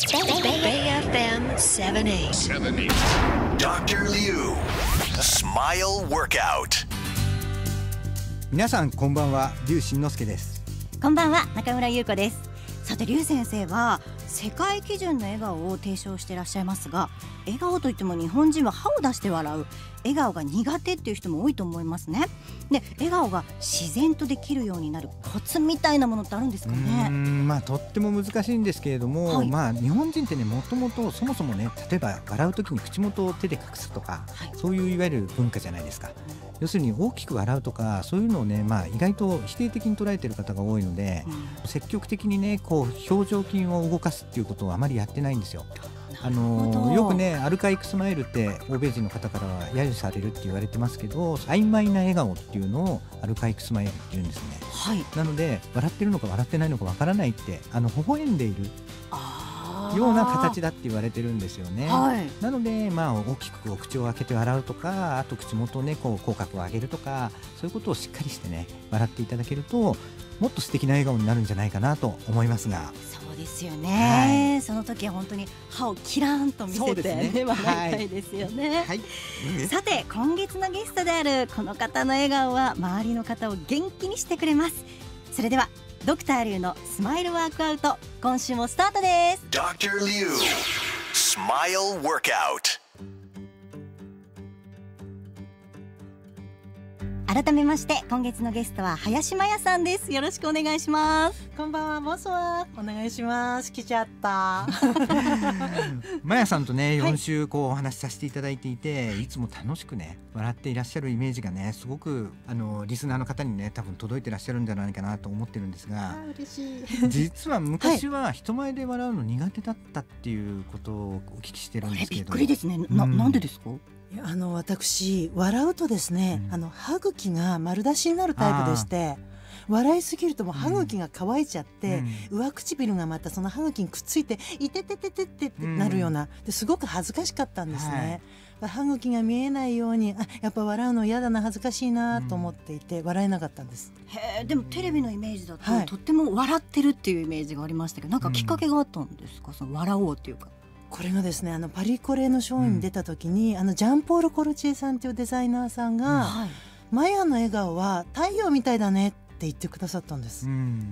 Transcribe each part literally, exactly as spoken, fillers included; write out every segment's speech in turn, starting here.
Bay エフエム seventy-eight. Doctor Liu Smile Workout. 皆さんこんばんは、劉真之介です。 こんばんは、中村優子です。さて、劉先生は世界基準の笑顔を提唱していらっしゃいますが、笑顔といっても日本人は歯を出して笑う、笑顔が苦手っていう人も多いと思いますね。で、笑顔が自然とできるようになるコツみたいなものってあるんですかね。 うーん、まあ、とっても難しいんですけれども、 はい、 まあ、日本人ってね、もともとそもそもね、例えば笑うときに口元を手で隠すとか、はい、そういういわゆる文化じゃないですか。要するに大きく笑うとか、そういうのをね、まあ、意外と否定的に捉えている方が多いので、うん、積極的にね、こう表情筋を動かすっていうことをあまりやってないんですよ。あのよくね、アルカイックスマイルって欧米人の方からは揶揄されるって言われてますけど、曖昧な笑顔っていうのをアルカイックスマイルって言うんですね。 はい、 なので笑ってるのか笑ってないのかわからないって、あの微笑んでいるような形だって言われてるんですよね。はい、なので、まあ、大きくお口を開けて笑うとか、あと口元をね、こう口角を上げるとか、そういうことをしっかりしてね、笑っていただけるともっと素敵な笑顔になるんじゃないかなと思いますが。 そうですよね、はい、その時は本当に歯をキラーンと見せて、ねね、笑いたいですよね。はいはい、さて、今月のゲストであるこの方の笑顔は周りの方を元気にしてくれます。それではドクターリュウのスマイルワークアウト、今週もスタートです。 ドクター Liu Smile Workout。 改めまして、今月のゲストは林マヤさんです。よろしくお願いします。 こんばんは、ボスはお願いします。来ちゃったマヤさんとね、よん週こうお話しさせていただいていて、はい、いつも楽しくね笑っていらっしゃるイメージがね、すごくあのリスナーの方にね、多分届いてらっしゃるんじゃないかなと思ってるんですが、 嬉しい実は昔は人前で笑うの苦手だったっていうことをお聞きしてるんですけど。 びっくりですね。な、うん、なんでですか？ あの私笑うとですね、うん、あの歯茎が丸出しになるタイプでして、笑いすぎるともう歯茎が乾いちゃって、うん、上唇がまたその歯茎にくっついていてててててってなるような、ですごく恥ずかしかったんですね。はい、歯茎が見えないように、あ、やっぱ笑うの嫌だな、恥ずかしいなと思っていて、うん、笑えなかったんです。 へー、でもテレビのイメージだと、はい、とっても笑ってるっていうイメージがありましたけど、なんかきっかけがあったんですか？その笑おうっていうか。 これがですね、あのパリコレのショーに出た時に、うん、あのジャンポール・コルチエさんというデザイナーさんが、うん、はい、マヤの笑顔は太陽みたいだねって言ってくださったんです。うん、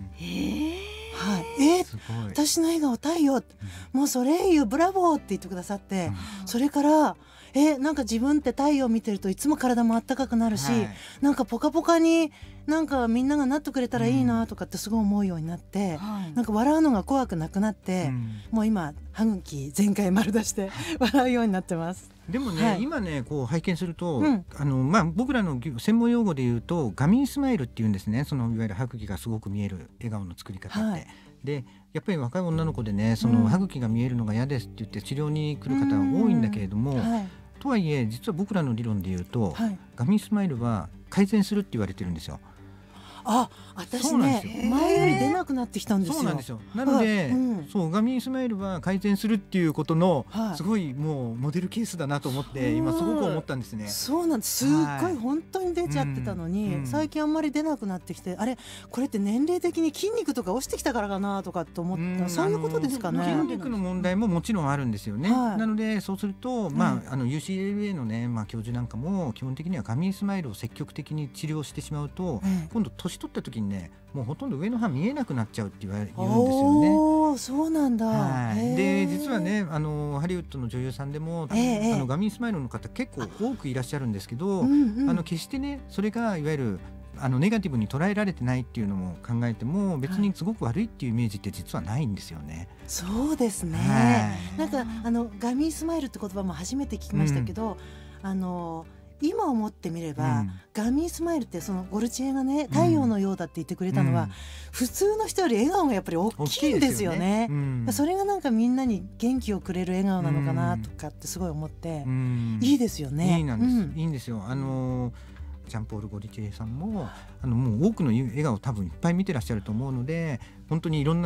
へー、 はい、えー、私の笑顔太陽、うん、もうそれ言うブラボーって言ってくださって、うん、それからえー、なんか自分って太陽見てるといつも体もあったかくなるし、はい、なんかポカポカになんかみんながなってくれたらいいなとかってすごい思うようになって、うん、なんか笑うのが怖くなくなって、うん、もう今歯茎全開丸出して笑うようになってます。 でもね、はい、今ねこう拝見すると、 うん、 あのまあ、僕らの専門用語で言うとガミンスマイルっていうんですね。そのいわゆる歯茎がすごく見える笑顔の作り方って、はい、でやっぱり若い女の子でね、その歯茎が見えるのが嫌ですって言って治療に来る方が多いんだけれども、うん、はい、とはいえ実は僕らの理論で言うと、はい、ガミンスマイルは改善するって言われてるんですよ。 あ、私ね前より出なくなってきたんですよ。 そうなんですよ。なので、うん、そうガミンスマイルは改善するっていうことの、はい、すごいもうモデルケースだなと思って今すごく思ったんですね。 そうなんです。すっごい本当に出ちゃってたのに、うん、最近あんまり出なくなってきて、あれこれって年齢的に筋肉とか落ちてきたからかなとかって思った、うん、そういうことですかね。 筋肉の問題ももちろんあるんですよね。はい、なのでそうすると、まあ、あの ユーシーエルエー のね、まあ、教授なんかも基本的にはガミンスマイルを積極的に治療してしまうと、うん、今度年取った時にね、もうほとんど上の歯見えなくなっちゃうって言われるんですよね。 おー、そうなんだ。 はい、で実はね、あのハリウッドの女優さんでも、えー、あのガミンスマイルの方結構多くいらっしゃるんですけど、うんうん、あの決してねそれがいわゆるあのネガティブに捉えられてないっていうのも考えても、別にすごく悪いっていうイメージって実はないんですよね。 そうですね、はい、なんかあのガミンスマイルって言葉も初めて聞きましたけど、うん、あの今思ってみれば、うん、ガミンスマイルってそのゴルチエがね太陽のようだって言ってくれたのは、うん、普通の人より笑顔がやっぱり大きいんですよね。うん、それがなんかみんなに元気をくれる笑顔なのかなとかってすごい思って、うん、いいですよね。 いいなんです、うん、いいんですよ。あのージャンポール・ゴルチエさんもあのもう多くの笑顔を多分いっぱい見てらっしゃると思うので、本当にいろんなね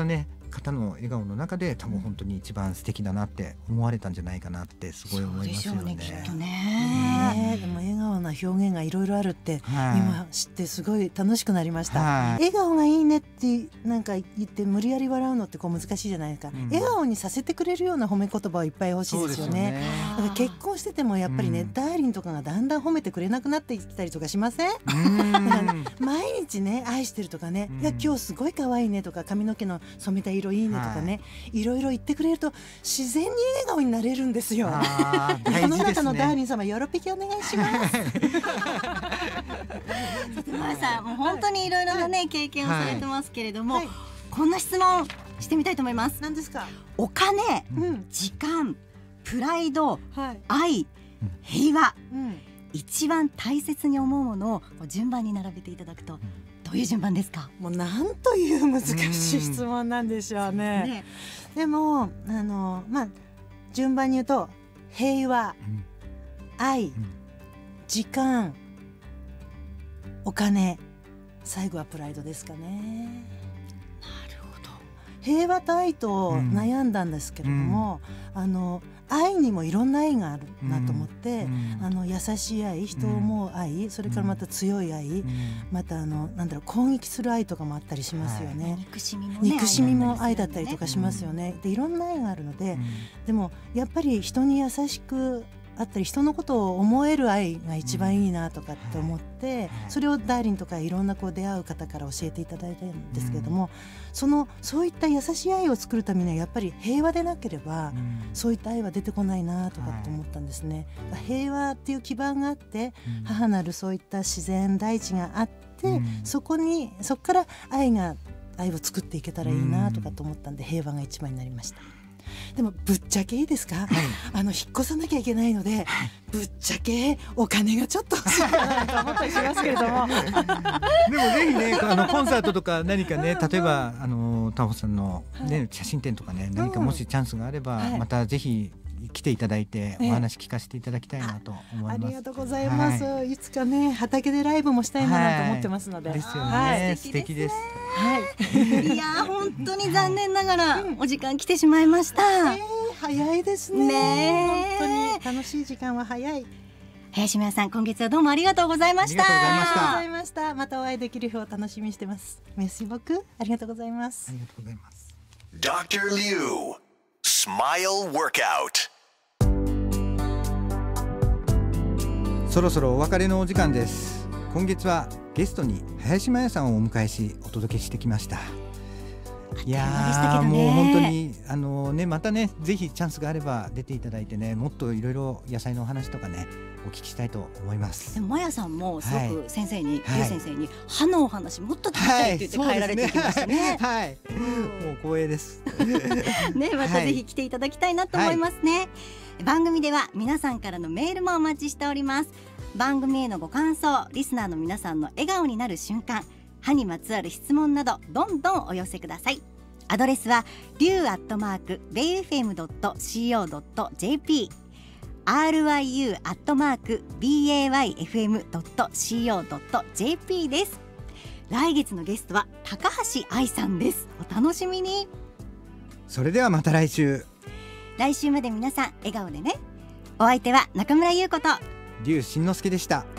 方の笑顔の中で多分本当に一番素敵だなって思われたんじゃないかなってすごい思いますよね。 そうでしょうね、きっとね。 ね、でも笑顔な表現がいろいろあるって、はい、今知ってすごい楽しくなりました、はい、笑顔がいいねってなんか言って無理やり笑うのってこう難しいじゃないですか、うん、笑顔にさせてくれるような褒め言葉をいっぱい欲しいですよね。だから結婚しててもやっぱりね、うん、ダーリンとかがだんだん褒めてくれなくなってきたりとかしません？うんだから、ね、毎日ね愛してるとかね、うん、いや今日すごい可愛いねとか髪の毛の染めた色いいねとかね、はい、いろいろ言ってくれると自然に笑顔になれるんですよ。世の中のダーリン様よろぴきお願いします。 まあさんもう本当にいろいろなね、はい、経験をされてますけれども、はい、こんな質問してみたいと思います。 何ですか？ お金、うん、時間、プライド、はい、愛、平和、うん、一番大切に思うものを順番に並べていただくとどういう順番ですか？ もうなんという難しい質問なんでしょうね。ねでもあの、まあ、順番に言うと平和、うん、愛、うん、時間、お金、最後はプライドですかね。 なるほど。 平和と愛と悩んだんですけれども、うん、あの愛にもいろんな愛があるなと思って、うん、あの優しい愛、人を思う愛、うん、それからまた強い愛、うん、またあのなんだろう攻撃する愛とかもあったりしますよね、はい、 憎しみもね、 憎しみも愛だったりとかしますよね、うん、でいろんな愛があるので、うん、でもやっぱり人に優しくあったり人のことを思える愛が一番いいなとかって思って、うん、それをダーリンとかいろんなこう出会う方から教えていただいたんですけれども、うん、そのそういった優しい愛を作るためにはやっぱり平和でなければ、うん、そういった愛は出てこないなとかって思ったんですね、はい、平和っていう基盤があって、うん、母なるそういった自然大地があって、うん、そこにそこから愛が愛を作っていけたらいいなとかと思ったんで、平和が一番になりました。でもぶっちゃけいいですか、はい、あの引っ越さなきゃいけないので、はい、ぶっちゃけお金がちょっと欲しいかなと思ったりしますけれどもでもぜひねあのコンサートとか何かね、例えばあのタホさんの、ねはい、写真展とかね、何かもしチャンスがあれば、はい、またぜひ来ていただいてお話聞かせていただきたいなと思います、 ありがとうございます、はい、いつかね畑でライブもしたいなと思ってますので、 はい、ですよね、 はい、 素敵です、 はい、いや本当に残念ながらお時間来てしまいました、 えー、早いですね、ね本当に楽しい時間は早い。 林宮さん今月はどうもありがとうございました。 ありがとうございました。またお会いできる日を楽しみにしてます。メッシボクありがとうございます。 ありがとうございます。 ドクター Liu Smile Workout。 そろそろお別れのお時間です。今月はゲストに林真也さんをお迎えしお届けしてきました。いやー、もう本当にあの、ね、またねぜひチャンスがあれば出ていただいてね、もっといろいろ野菜のお話とかねお聞きしたいと思います。 でもマヤさんもすごく先生に、はい、リュウ先生に歯のお話もっと聞きたいって言って帰られてきましたね。 はい、はい、もう光栄ですね、またぜひ来ていただきたいなと思いますね、はい、番組では皆さんからのメールもお待ちしております。番組へのご感想、リスナーの皆さんの笑顔になる瞬間、歯にまつわる質問などどんどんお寄せください。アドレスはリュウアットマークベイエフエムドットシーオードットジェーピー アールワイユー アットマーク ビーエーワイエフエムドットシーオードットジェーピー です。来月のゲストは高橋愛さんです。お楽しみに。 それではまた来週。 来週まで皆さん笑顔でね。お相手は中村優子とリュウ新之助でした。